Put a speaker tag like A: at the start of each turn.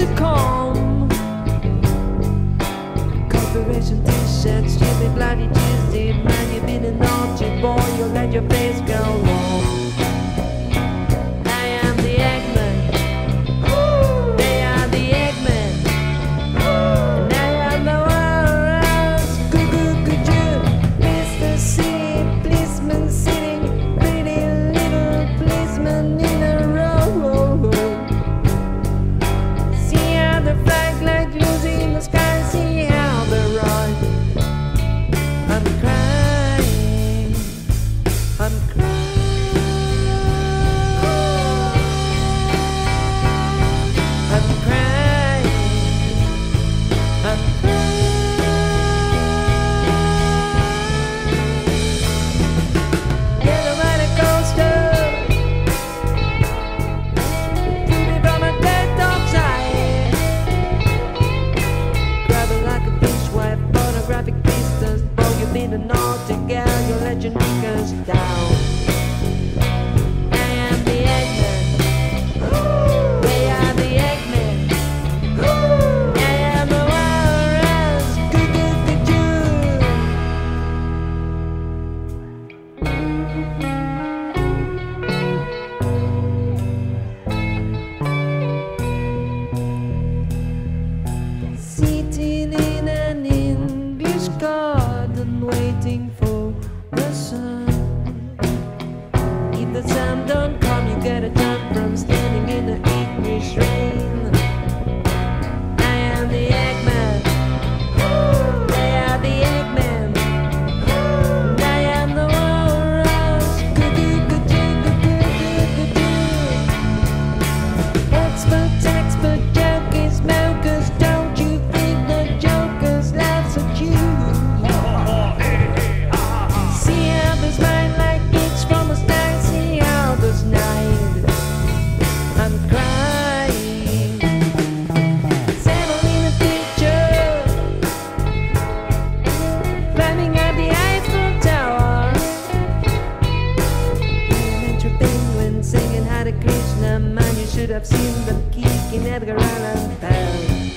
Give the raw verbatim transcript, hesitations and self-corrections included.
A: to come. Corporation t-shirts, stupid bloody Tuesday. Man, you've been a naughty boy, you let your face go wrong. I am the Eggman. They are the Eggman. And I am the walrus. Goo-goo-goo-goo. Mister City policeman sitting, pretty little policeman in a row. See how the flag like losing the sky, see how they run. I'm crying, I'm crying, I'm crying, I'm crying. Get a roller coaster, keep me from a dead dog's eye. Grab it like a fishwife, photographic vistas. Oh, you've been a naughty girl, you let your knickers down. I am the Eggman. They are the Eggman. I am the walrus. Goo-goo-goo-goo. Sitting in an English garden, waiting for the sun. If the sun don't come, you gotta jump from standing in the English rain. I am the Eggman. They are the Eggman. And I am the walrus. Goo-goo-goo-goo-goo-goo-goo-goo. Expert, expert, jokers, smokers, don't you think the jokers laughs at you? See how there's mine like it's from a star, see how there's night. I'm crying. Settle in a picture, climbing up the Eiffel Tower. Elementary penguin singing Hare Krishna, man, you should have seen them kicking Edgar Allan Poe.